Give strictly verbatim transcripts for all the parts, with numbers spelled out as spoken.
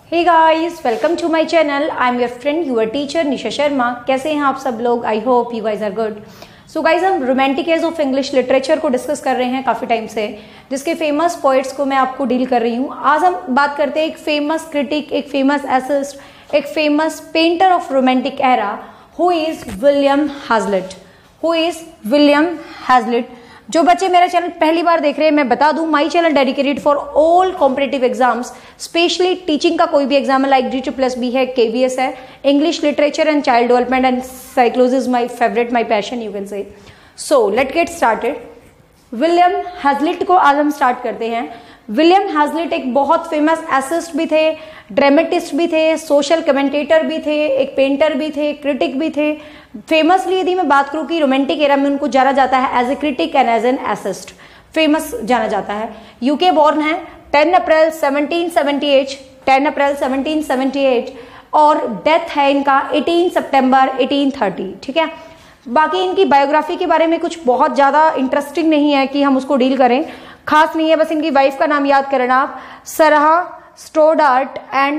Hey guys, welcome to my channel. I am your friend your teacher Nisha Sharma. कैसे हैं आप सब लोग? I hope you guys are good. So guys, हम romantic age of English literature को discuss कर रहे हैं काफ़ी टाइम से, जिसके फेमस पोइट्स को मैं आपको डील कर रही हूँ। आज हम बात करते हैं एक फेमस क्रिटिक, एक फेमस एसिस्ट, एक famous painter of romantic era, who is William Hazlitt. Who is William Hazlitt. जो बच्चे मेरा चैनल पहली बार देख रहे हैं, मैं बता दूं, my channel dedicated for all competitive exams, specially teaching का कोई भी एग्जाम है, like D two plus B है, केबीएस है, English literature and child development and psychology is my favourite, my passion you can say. So let get started. William Hazlitt को आज हम start करते हैं। विलियम हैजलिट एक बहुत फेमस एसिस्ट भी थे, ड्रामेटिस्ट भी थे, सोशल कमेंटेटर भी थे, एक पेंटर भी थे, क्रिटिक भी थे। फेमसली यदि मैं बात करूं कि रोमांटिक एरा में उनको जाना जाता है as a critic and as an essayist, famous जाना जाता है। यूके बॉर्न है, ten April seventeen seventy eight, ten April seventeen seventy eight, और डेथ है इनका एटीन सितंबर एटीन थर्टी। ठीक है, बाकी इनकी बायोग्राफी के बारे में कुछ बहुत ज्यादा इंटरेस्टिंग नहीं है कि हम उसको डील करें, खास नहीं है। बस इनकी वाइफ का नाम याद करना आप, सारा स्टोडार्ट, एंड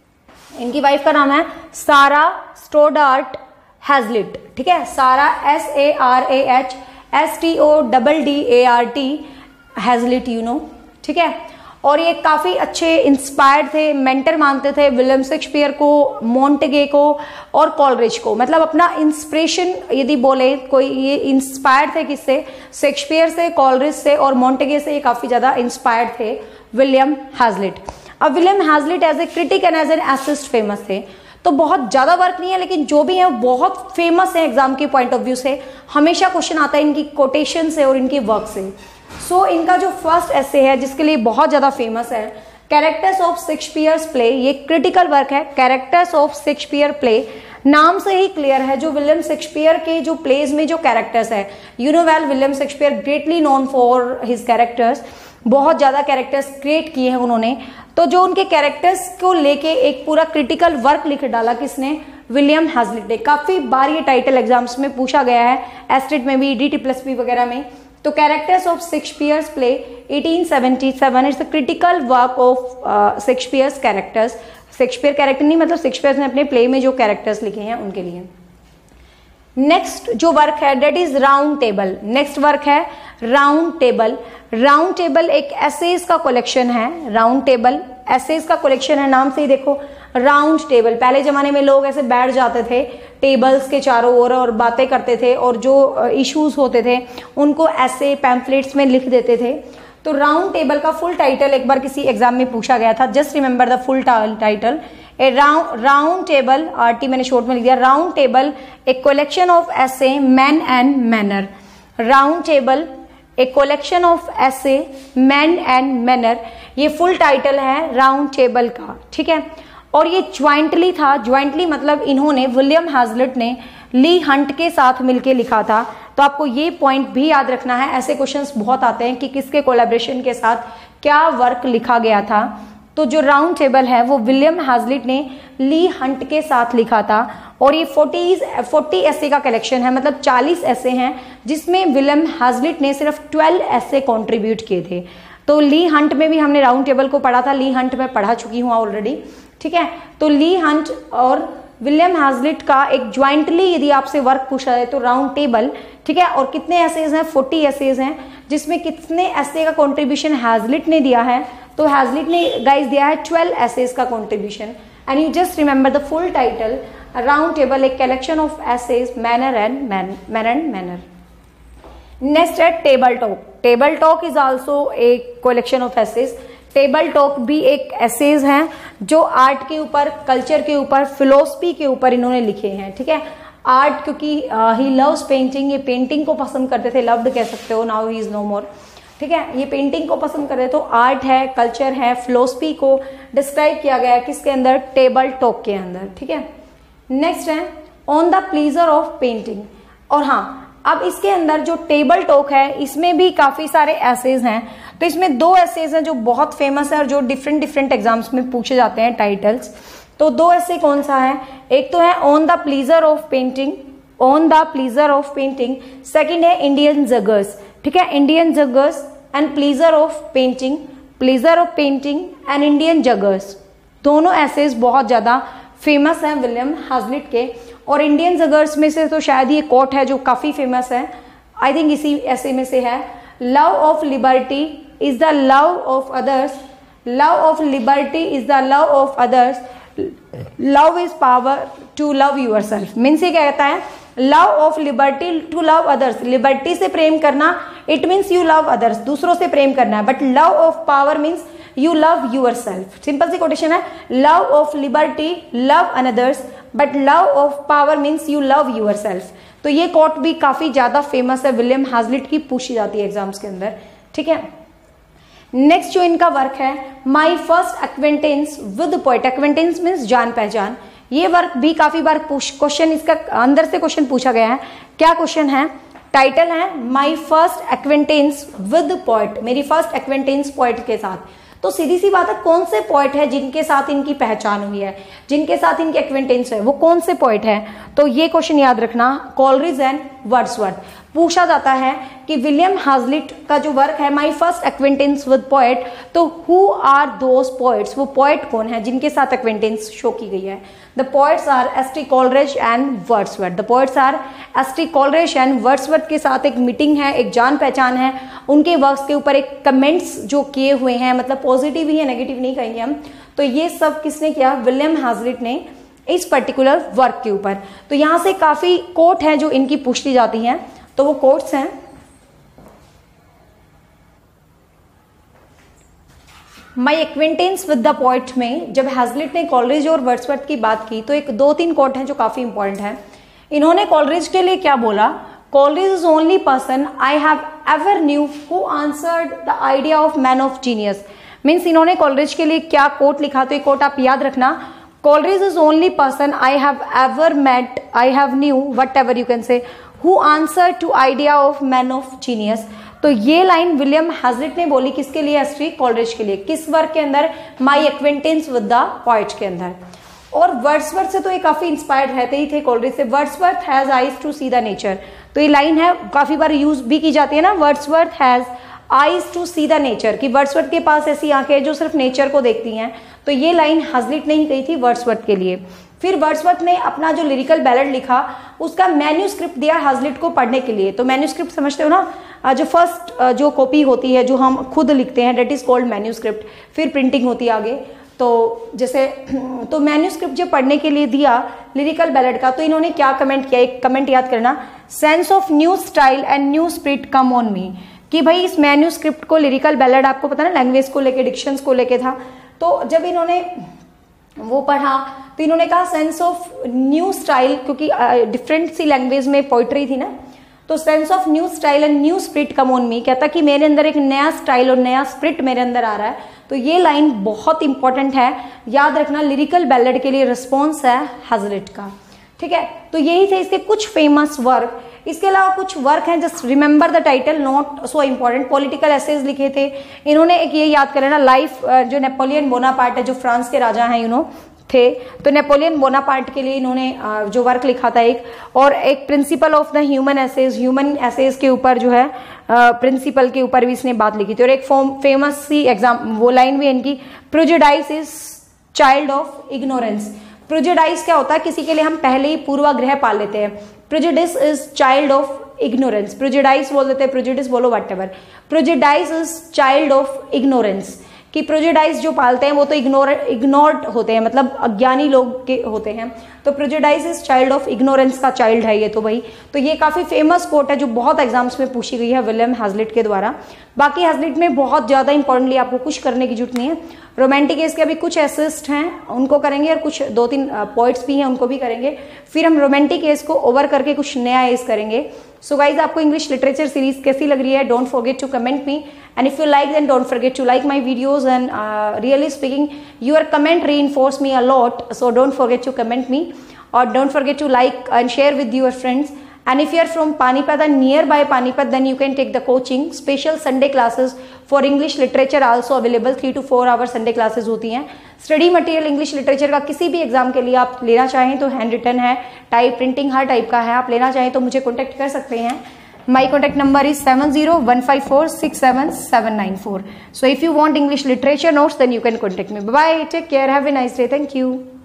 इनकी वाइफ का नाम है सारा स्टोडार्ट हैजलिट। ठीक है, Sarah S A R A H S T O double D A R T Hazlitt, you know. ठीक है, और ये काफी अच्छे इंस्पायर्ड थे, मेंटर मानते थे विलियम शेक्सपियर को, मोंटेगे को और कॉलरिज को। मतलब अपना इंस्पिरेशन यदि बोले कोई, ये इंस्पायर्ड थे किससे? शेक्सपियर से, कॉलरिज से और मोंटेगे से। ये काफी ज्यादा इंस्पायर्ड थे विलियम हैजलिट। अब William Hazlitt as a critic and as an essayist famous थे। तो बहुत ज्यादा वर्क नहीं है, लेकिन जो भी है वो बहुत फेमस है एग्जाम के पॉइंट ऑफ व्यू से। हमेशा क्वेश्चन आता है इनकी कोटेशन से और इनकी वर्क से। सो so, इनका जो फर्स्ट एसे है, जिसके लिए बहुत ज्यादा फेमस है, कैरेक्टर्स ऑफ शेक्सपियर्स प्ले, ये क्रिटिकल वर्क है। कैरेक्टर्स ऑफ शेक्सपियर प्ले नाम से ही क्लियर है, जो विलियम शेक्सपियर के जो प्लेज में जो कैरेक्टर्स है, you know well, William Shakespeare greatly known for his characters. बहुत ज्यादा कैरेक्टर्स क्रिएट किए हैं उन्होंने। तो जो उनके कैरेक्टर्स को लेके एक पूरा क्रिटिकल वर्क लिख डाला किसने? विलियम हैजलिट ने। काफी बार ये टाइटल एग्जाम्स में पूछा गया है, एस्टेट में भी, डी टी प्लस बी वगैरह में। तो characters of Shakespeare's play eighteen seventy seven it's the critical work of Shakespeare's characters. Shakespeare character नहीं, मतलब शेक्सपियर ने अपने प्ले में जो कैरेक्टर्स लिखे हैं उनके लिए। नेक्स्ट जो वर्क है, that is round table. Next work है राउंड टेबल। राउंड टेबल एक एसेज का कलेक्शन है। राउंड टेबल एसेज का कलेक्शन है, नाम से ही देखो राउंड टेबल। पहले जमाने में लोग ऐसे बैठ जाते थे टेबल्स के चारों ओर और बातें करते थे, और जो इश्यूज होते थे उनको ऐसे पैम्फलेट्स में लिख देते थे। तो राउंड टेबल का फुल टाइटल एक बार किसी एग्जाम में पूछा गया था, just remember the full title. A round round table, R T मैंने शॉर्ट में लिख दिया, round table a collection of essays man and manner. Round table a collection of essays man and manner, ये full title है round table का। ठीक है, और ये ज्वाइंटली था। ज्वाइंटली मतलब इन्होंने, विलियम हैजलिट ने ली हंट के साथ मिलके लिखा था। तो आपको ये पॉइंट भी याद रखना है, ऐसे क्वेश्चंस बहुत आते हैं कि किसके कोलैबोरेशन के साथ क्या वर्क लिखा गया था। तो जो राउंड टेबल है वो विलियम हैजलिट ने ली हंट के साथ लिखा था, और ये फोर्टी फोर्टी ऐसे का कलेक्शन है, मतलब चालीस ऐसे हैं, जिसमें विलियम हैजलिट ने सिर्फ ट्वेल्व ऐसे कॉन्ट्रीब्यूट किए थे। तो ली हंट में भी हमने राउंड टेबल को पढ़ा था, ली हंट में पढ़ा चुकी हूँ ऑलरेडी। ठीक है, तो ली हंट और विलियम हैजलिट का एक ज्वाइंटली यदि आपसे वर्क पूछा जाए तो राउंड टेबल। ठीक है, और कितने ऐसेज हैं? फोर्टी ऐसेज हैं, जिसमें कितने ऐसे का कंट्रीब्यूशन हैजलिट ने दिया है? तो हैजलिट ने गाइस दिया है ट्वेल्व ऐसेज का contribution. And you just remember the full title, round table a collection of essays manner and man and manner. Next है table talk. Table talk is also a collection of essays. Table talk भी एक essays हैं जो art के ऊपर, culture के ऊपर, philosophy के ऊपर इन्होंने लिखे हैं। ठीक है, आर्ट, क्योंकि ही लव्स पेंटिंग, ये पेंटिंग को पसंद करते थे, लव्ड कह सकते हो, now he is no more. ठीक है, ये पेंटिंग को पसंद करते, तो आर्ट है, कल्चर है, फिलोसफी को डिस्क्राइब किया गया है किसके अंदर? टेबल टॉक के अंदर। ठीक है, नेक्स्ट है on the pleasure of painting. और हाँ, अब इसके अंदर जो टेबल टॉक है, इसमें भी काफी सारे एसेज हैं। तो इसमें दो एसेज हैं जो बहुत फेमस है और जो डिफरेंट डिफरेंट एग्जाम्स में पूछे जाते हैं टाइटल्स। तो दो ऐसे कौन सा है? एक तो है on the pleasure of painting, on the pleasure of painting. Second है इंडियन जगर्स। ठीक है, Indian jugglers and pleasure of painting, pleasure of painting and Indian jugglers. दोनों एसेज बहुत ज़्यादा फेमस हैं विलियम हैजलिट के। और इंडियन जगर्स में से तो शायद ये कोट है जो काफ़ी फेमस है, आई थिंक इसी ऐसे में से है, love of liberty is the love of others, love of liberty is the love of others, love is power to love your self. Means ये क्या कहता है, love of liberty to love others, लिबर्टी से प्रेम करना it means you love others, दूसरों से प्रेम करना है, but love of power means you love your self. Simple सी कोटेशन है, love of liberty love another's but love of power means you love your self. तो ये कोट भी काफी ज्यादा फेमस है, विलियम हैजलिट की पूछी जाती है एग्जाम्स के अंदर, ठीक है। नेक्स्ट जो इनका वर्क है, my first acquaintance with poet, acquaintance means जान पहचान। ये वर्क भी काफी बार क्वेश्चन इसका अंदर से क्वेश्चन पूछा गया है। क्या क्वेश्चन है, टाइटल है my first acquaintance with poet, मेरी फर्स्ट एक्वेंटेंस पोएट के साथ। तो सीधी सी बात है, कौन से पोएट है जिनके साथ इनकी पहचान हुई है, जिनके साथ इनकी एक्वेंटेंस है, वो कौन से पोएट है। तो ये क्वेश्चन याद रखना, कॉलरिज एंड वर्ड्सवर्थ। पूछा जाता है कि विलियम हैजलिट का जो वर्क है my first acquaintance with poet, तो हु आर दोज पोएट्स, वो पोएट कौन है जिनके साथ एक्वेंटेंस शो की गई है। The poets are S T Coleridge and Wordsworth, the poets are S T Coleridge and Wordsworth के साथ एक मीटिंग है, एक जान पहचान है, उनके वर्क्स के ऊपर एक कमेंट्स जो किए हुए हैं, मतलब पॉजिटिव ही है, नेगेटिव नहीं कहेंगे हम। तो ये सब किसने किया, विलियम हैजलिट ने इस पर्टिकुलर वर्क के ऊपर। तो यहां से काफी कोट हैं जो इनकी पूछी जाती हैं, तो वो कोट्स हैं, my acquaintance with the poet में जब हैजलिट ने कॉलरिज और वर्ड्सवर्थ की बात की तो एक दो तीन कोट हैं जो काफी इंपॉर्टेंट है। इन्होंने कॉलरिज के लिए क्या बोला, Coleridge is only person I have ever knew who answered the idea of man of genius. Means इन्होंने कॉलरिज के लिए क्या कोट लिखा, तो ये कोट आप याद रखना, Coleridge is only person I have ever met, I have knew whatever you can say, who answer to idea of man of genius. तो ये लाइन विलियम हैजलिट ने बोली किसके लिए, एस टी कॉलरिज के लिए, किस वर्क के अंदर, my acquaintance with the poet के अंदर। और वर्ड्सवर्थ से तो ये काफी इंस्पायर्ड रहते ही थे कॉलरिज से, Wordsworth has eyes to see the nature. तो ये लाइन है, काफी बार यूज भी की जाती है ना, Wordsworth has eyes to see the nature, कि वर्ड्सवर्थ के पास ऐसी आंखें हैं जो सिर्फ नेचर को देखती हैं। तो ये लाइन हैजलिट ने ही कही थी वर्ड्सवर्थ के लिए। फिर वर्ड्सवर्थ ने अपना जो लिरिकल बैलेड लिखा उसका मैन्यूस्क्रिप्ट दिया हैजलिट को पढ़ने के लिए। तो मैन्यूस्क्रिप्ट समझते हो ना, जो फर्स्ट जो कॉपी होती है जो हम खुद लिखते हैं, डेट इज कॉल्ड मैन्यूस्क्रिप्ट। फिर प्रिंटिंग होती है आगे, तो जैसे तो मैन्यूस्क्रिप्ट जो पढ़ने के लिए दिया लिरिकल बैलेड का, तो इन्होंने क्या कमेंट किया, एक कमेंट याद करना, sense of new style and new spirit come on me. कि भाई इस मैन्यूस्क्रिप्ट को, लिरिकल बैलेड आपको पता ना लैंग्वेज को लेके, डिक्शंस को लेके था, तो जब इन्होंने वो पढ़ा तो इन्होंने कहा सेंस ऑफ न्यू स्टाइल, क्योंकि डिफरेंट सी लैंग्वेज में पोइट्री थी ना, तो sense of new style and new spirit come on me, कहता कि मेरे अंदर एक नया स्टाइल और नया स्पिरिट मेरे अंदर आ रहा है। तो ये लाइन बहुत इंपॉर्टेंट है, याद रखना, लिरिकल बैलेड के लिए रिस्पॉन्स है हैजलिट का, ठीक है। तो यही थे इसके कुछ फेमस वर्क। इसके अलावा कुछ वर्क हैं, just remember the title, not so important. Political essays लिखे थे इन्होंने, एक ये याद करें ना, लाइफ जो नेपोलियन बोनापार्ट है, जो फ्रांस के राजा हैं यू नो थे, तो नेपोलियन बोनापार्ट के लिए इन्होंने जो वर्क लिखा था एक, और एक principle of the human essays, human essays के ऊपर जो है प्रिंसिपल के ऊपर भी इसने बात लिखी थी। और एक फेमस सी एग्जाम वो लाइन भी इनकी, prejudice is child of ignorance. Prejudice क्या होता है, किसी के लिए हम पहले ही पूर्वाग्रह पाल लेते हैं, prejudice is child of ignorance, prejudice बोल देते हैं, प्रेजुडिस बोलो whatever, prejudice is child of ignorance. कि प्रेजुडिस जो पालते हैं वो तो इग्नोर इग्नोर्ड होते हैं, मतलब अज्ञानी लोग के होते हैं, तो prejudice is child of ignorance का चाइल्ड है ये तो भाई। तो ये काफी फेमस कोट है जो बहुत एग्जाम्स में पूछी गई है विलियम हैजलिट के द्वारा। बाकी हैजलिट में बहुत ज्यादा इंपॉर्टेंटली आपको कुछ करने की जरूरत नहीं है। रोमांटिक एज के अभी कुछ एसिस्ट हैं उनको करेंगे, और कुछ दो तीन पोइट्स भी हैं उनको भी करेंगे। फिर हम रोमांटिक एज को ओवर करके कुछ नया एज करेंगे। सो गाइज, आपको इंग्लिश लिटरेचर सीरीज कैसी लग रही है, don't forget to comment me, and if you like then don't forget to like my videos, and really speaking your comment reinforce me a lot, so don't forget to comment me, or don't forget to like and share with your friends. And if you are from Panipat and nearby Panipat, then you can take the coaching, special Sunday classes for English literature also available, three to four hour Sunday classes होती हैं। Study material English literature का किसी भी exam के लिए आप लेना चाहें तो हैंड रिटन है, टाइप प्रिंटिंग हर टाइप का है, आप लेना चाहें तो मुझे कॉन्टेक्ट कर सकते हैं। My contact number is seven zero one five four six seven seven nine four. So if you want English literature notes, then you can contact me. Bye bye. Take care. Have a nice day. Thank you.